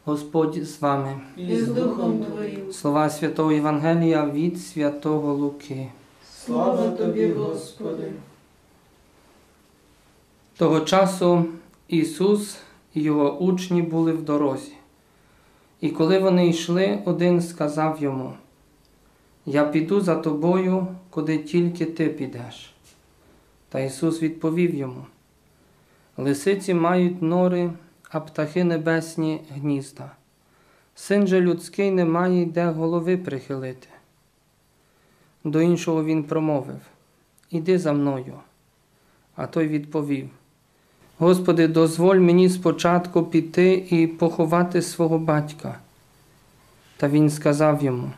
Господь з вами. І з Духом Твоїм. Слова Святого Євангелія від Святого Луки. Слава Тобі, Господи! Того часу Ісус і Його учні були в дорозі. І коли вони йшли, один сказав йому: «Я піду за тобою, куди тільки ти підеш». Та Ісус відповів йому: «Лисиці мають нори, а птахи небесні гнізда. Син же людський не має де голови прихилити». До іншого він промовив: «Іди за мною». А той відповів: «Господи, дозволь мені спочатку піти і поховати свого батька». Та він сказав йому: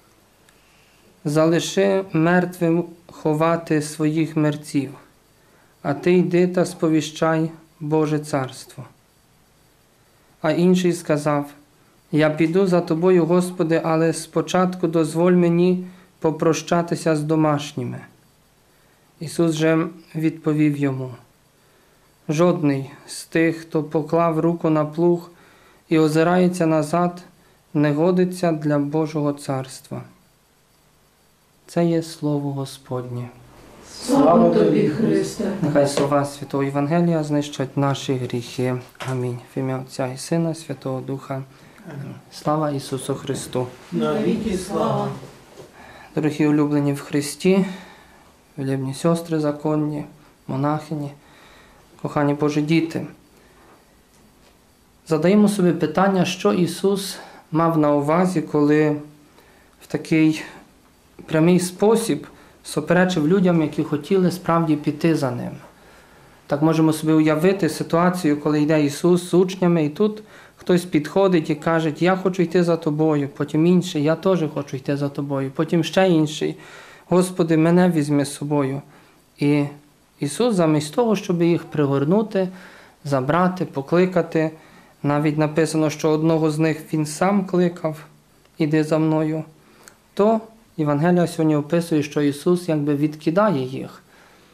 «Залиши мертвим ховати своїх мерців, а ти йди та сповіщай Боже царство». А інший сказав: «Я піду за тобою, Господи, але спочатку дозволь мені попрощатися з домашніми». Ісус же відповів йому: «Жодний з тих, хто поклав руку на плуг і озирається назад, не годиться для Божого царства». Це є Слово Господнє. Слава Тобі, Христе! Нехай слова Святого Євангелія знищать наші гріхи. Амінь. В ім'я Отця і Сина, Святого Духа. Амінь. Слава Ісусу Христу! Навіки слава! Дорогі улюблені в Христі, улюблені сестри законні, монахині, кохані Божі діти. Задаємо собі питання, що Ісус мав на увазі, коли в такий прямий спосіб суперечив людям, які хотіли справді піти за Ним. Так можемо собі уявити ситуацію, коли йде Ісус з учнями, і тут хтось підходить і каже: «Я хочу йти за тобою», потім інший: «Я теж хочу йти за тобою», потім ще інший: «Господи, мене візьми з собою». І Ісус замість того, щоб їх пригорнути, забрати, покликати, навіть написано, що одного з них Він сам кликав: «Іди за мною», то Євангелія сьогодні описує, що Ісус якби відкидає їх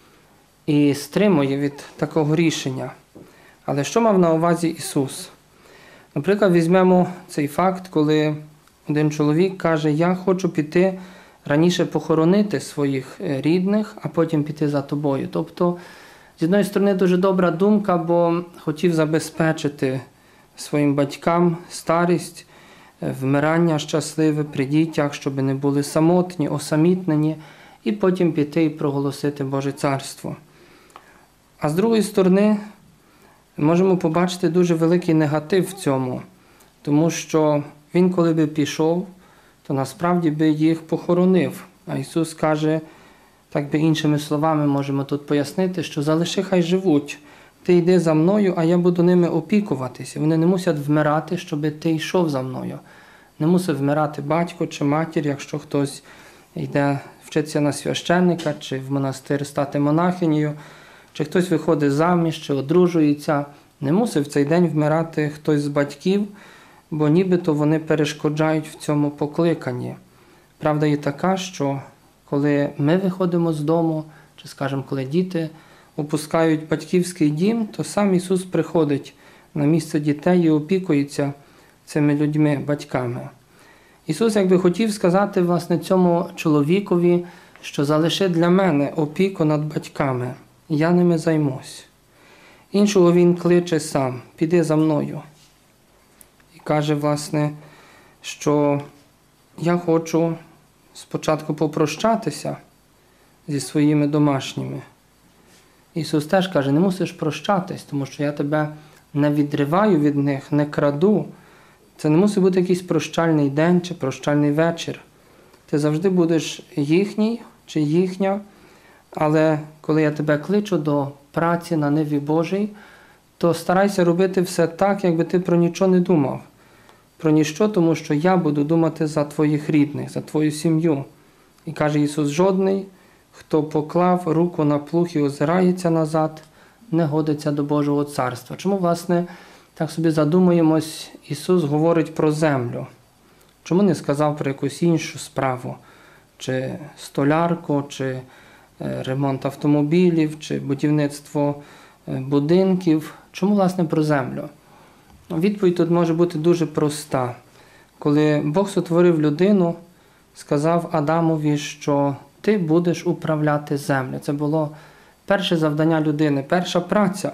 і стримує від такого рішення. Але що мав на увазі Ісус? Наприклад, візьмемо цей факт, коли один чоловік каже: «Я хочу піти раніше похоронити своїх рідних, а потім піти за тобою». Тобто, з однієї сторони, дуже добра думка, бо хотів забезпечити своїм батькам старість, вмирання щасливе при дітях, щоб не були самотні, осамітнені, і потім піти і проголосити Боже царство. А з другої сторони, можемо побачити дуже великий негатив в цьому, тому що Він, коли би пішов, то насправді би їх похоронив. А Ісус каже, так би іншими словами можемо тут пояснити, що залиши, хай живуть. Ти йди за мною, а я буду ними опікуватися. Вони не мусять вмирати, щоб ти йшов за мною. Не мусить вмирати батько чи матір, якщо хтось йде вчитися на священника, чи в монастир стати монахинею, чи хтось виходить заміж, чи одружується. Не мусить в цей день вмирати хтось з батьків, бо нібито вони перешкоджають в цьому покликанні. Правда є така, що коли ми виходимо з дому, чи, скажімо, коли діти опускають батьківський дім, то сам Ісус приходить на місце дітей і опікується цими людьми, батьками. Ісус якби хотів сказати, власне, цьому чоловікові, що залиши для мене опіку над батьками, я ними займусь. Іншого Він кличе сам: «Піди за мною». І каже, власне, що я хочу спочатку попрощатися зі своїми домашніми. Ісус теж каже: не мусиш прощатись, тому що я тебе не відриваю від них, не краду. Це не мусить бути якийсь прощальний день чи прощальний вечір. Ти завжди будеш їхній чи їхня, але коли я тебе кличу до праці на ниві Божій, то старайся робити все так, якби ти про нічого не думав. Про ніщо, тому що я буду думати за твоїх рідних, за твою сім'ю. І каже Ісус: жодний, хто поклав руку на плуг і озирається назад, не годиться до Божого царства. Чому, власне, так собі задумаємось, Ісус говорить про землю? Чому не сказав про якусь іншу справу? Чи столярку, чи ремонт автомобілів, чи будівництво будинків? Чому, власне, про землю? Відповідь тут може бути дуже проста. Коли Бог сотворив людину, сказав Адамові, що ти будеш управляти землю. Це було перше завдання людини, перша праця.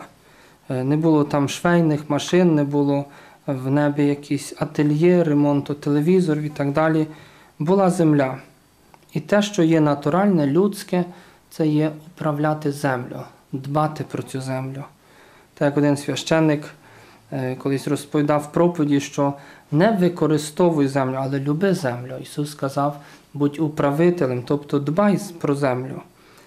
Не було там швейних машин, не було в небі якісь ательє, ремонту телевізорів і так далі. Була земля. І те, що є натуральне, людське, це є управляти землю, дбати про цю землю. Так як один священник колись розповідав в проповіді, що не використовуй землю, але люби землю. Ісус сказав, будь управителем, тобто дбай про землю.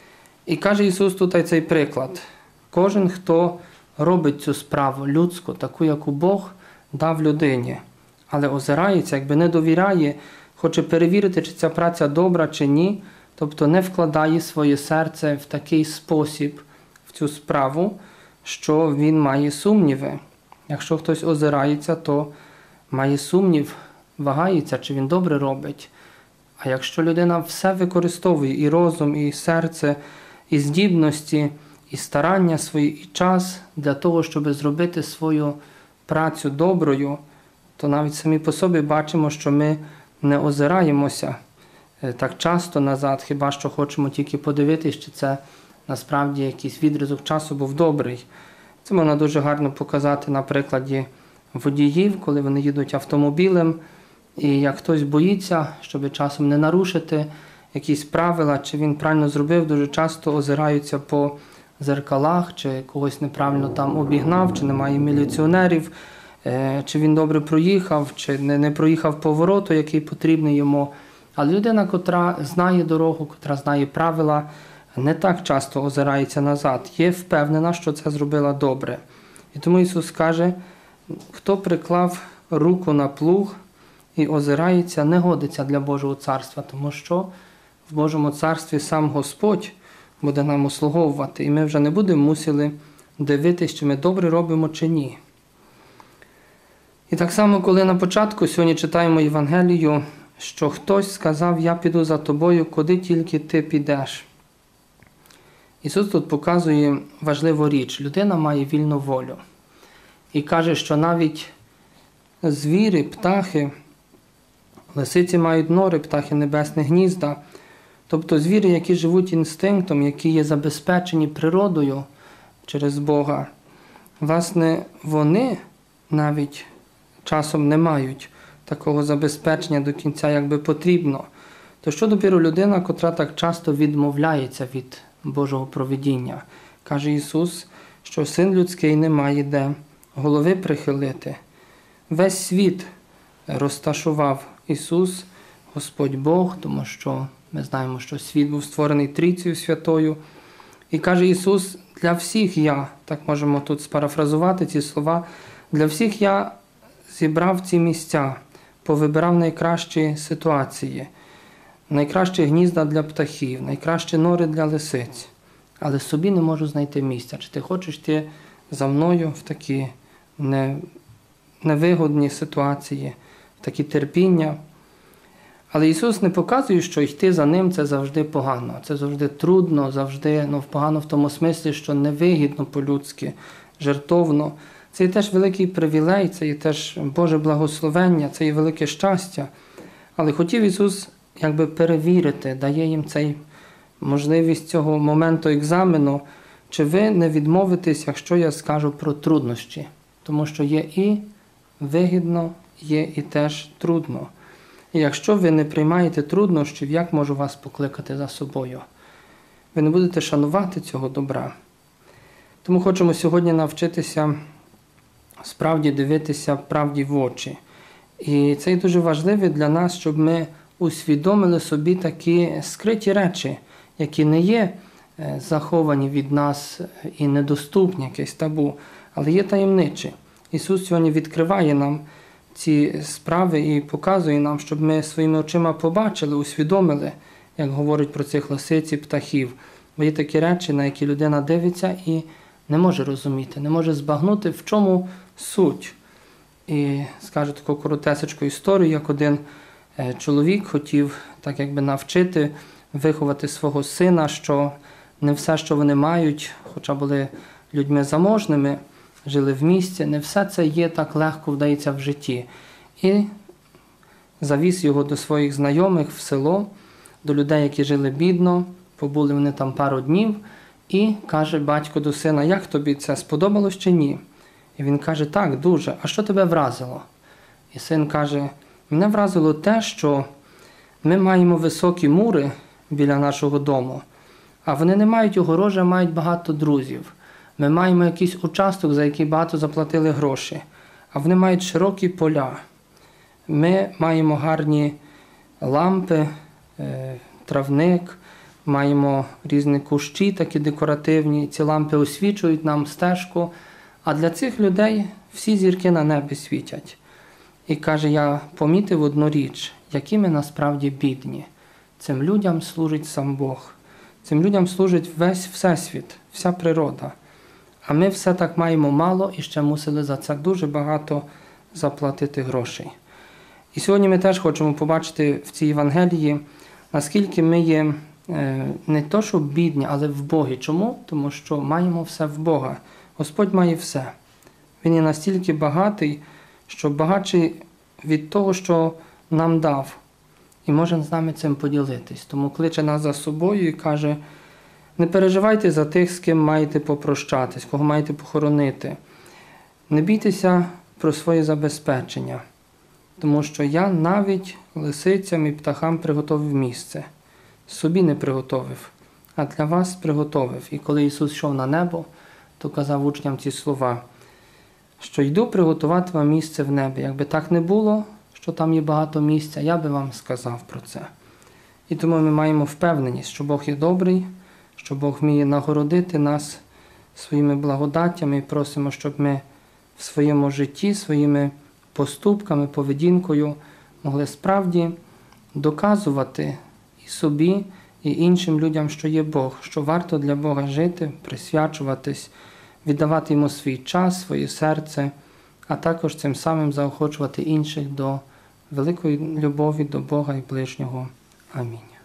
І каже Ісус тут цей приклад. Кожен, хто робить цю справу людську, таку, яку Бог дав людині, але озирається, якби не довіряє, хоче перевірити, чи ця праця добра, чи ні, тобто не вкладає своє серце в такий спосіб в цю справу, що він має сумніви. Якщо хтось озирається, то має сумнів, вагається, чи він добре робить. А якщо людина все використовує, і розум, і серце, і здібності, і старання свої, і час для того, щоб зробити свою працю доброю, то навіть самі по собі бачимо, що ми не озираємося так часто назад, хіба що хочемо тільки подивитися, чи це насправді якийсь відрізок часу був добрий. Це можна дуже гарно показати на прикладі водіїв, коли вони їдуть автомобілем, і як хтось боїться, щоб часом не нарушити якісь правила, чи він правильно зробив, дуже часто озираються по зеркалах, чи когось неправильно там обігнав, чи немає міліціонерів, чи він добре проїхав, чи не проїхав повороту, який потрібний йому. Але людина, котра знає дорогу, котра знає правила, не так часто озирається назад, є впевнена, що це зробила добре. І тому Ісус каже, хто приклав руку на плуг і озирається, не годиться для Божого царства, тому що в Божому царстві сам Господь буде нам услуговувати, і ми вже не будемо мусили дивитися, чи ми добре робимо, чи ні. І так само, коли на початку сьогодні читаємо Євангелію, що хтось сказав, я піду за тобою, куди тільки ти підеш. Ісус тут показує важливу річ. Людина має вільну волю. І каже, що навіть звірі, птахи, лисиці мають нори, птахи небесні гнізда. Тобто звірі, які живуть інстинктом, які є забезпечені природою через Бога. Власне, вони навіть часом не мають такого забезпечення до кінця, як би потрібно. То що допіру людина, котра так часто відмовляється від Божого провидіння? Каже Ісус, що Син людський не має де голови прихилити. Весь світ розташував Ісус, Господь Бог, тому що ми знаємо, що світ був створений Трійцею Святою. І каже Ісус, для всіх я, так можемо тут спарафразувати ці слова, для всіх я зібрав ці місця, повибирав найкращі ситуації, найкращі гнізда для птахів, найкращі нори для лисиць. Але собі не можу знайти місця. Чи ти хочеш йти за мною в такі невигодні ситуації, в такі терпіння? Але Ісус не показує, що йти за Ним – це завжди погано. Це завжди трудно, завжди погано в тому смислі, що невигідно по-людськи, жертовно. Це є теж великий привілей, це є теж Боже благословення, це є велике щастя. Але хотів Ісус якби перевірити, дає їм цей можливість цього моменту екзамену, чи ви не відмовитесь, якщо я скажу про труднощі. Тому що є і вигідно, є і теж трудно. І якщо ви не приймаєте труднощів, як можу вас покликати за собою? Ви не будете шанувати цього добра. Тому хочемо сьогодні навчитися справді дивитися правді в очі. І це дуже важливо для нас, щоб ми усвідомили собі такі скриті речі, які не є заховані від нас і недоступні, якесь табу, але є таємничі. Ісус сьогодні відкриває нам ці справи і показує нам, щоб ми своїми очима побачили, усвідомили, як говорить про цих лисиць і птахів. Бо є такі речі, на які людина дивиться і не може розуміти, не може збагнути, в чому суть. І скажу таку коротесечку історію, як один чоловік хотів так якби навчити, виховати свого сина, що не все, що вони мають, хоча були людьми заможними, жили в місті. Не все це є так легко вдається в житті. І завіз його до своїх знайомих в село, до людей, які жили бідно, побули вони там пару днів, і каже батько до сина: як тобі це, сподобалось чи ні? І він каже: так, дуже. А що тебе вразило? І син каже: мене вразило те, що ми маємо високі мури біля нашого дому, а вони не мають огорожі, а мають багато друзів. Ми маємо якийсь участок, за який багато заплатили гроші, а вони мають широкі поля. Ми маємо гарні лампи, травник, маємо різні кущі, такі декоративні. Ці лампи освічують нам стежку, а для цих людей всі зірки на небі світять. І каже: я помітив одну річ, які ми насправді бідні. Цим людям служить сам Бог. Цим людям служить весь Всесвіт, вся природа. А ми все так маємо мало і ще мусили за це дуже багато заплатити грошей. І сьогодні ми теж хочемо побачити в цій Євангелії, наскільки ми є не то, що бідні, але в Богі. Чому? Тому що маємо все в Бога. Господь має все. Він є настільки багатий, що багатший від того, що нам дав. І може з нами цим поділитись. Тому кличе нас за собою і каже: не переживайте за тих, з ким маєте попрощатись, кого маєте похоронити. Не бійтеся про своє забезпечення, тому що я навіть лисицям і птахам приготовив місце. Собі не приготовив, а для вас приготовив. І коли Ісус йшов на небо, то казав учням ці слова, що йду приготувати вам місце в небі. Якби так не було, що там є багато місця, я би вам сказав про це. І тому ми маємо впевненість, що Бог є добрий, що Бог вміє нагородити нас своїми благодаттями і просимо, щоб ми в своєму житті, своїми поступками, поведінкою могли справді доказувати і собі, і іншим людям, що є Бог, що варто для Бога жити, присвячуватись, віддавати Йому свій час, своє серце, а також цим самим заохочувати інших до великої любові до Бога і ближнього. Амінь.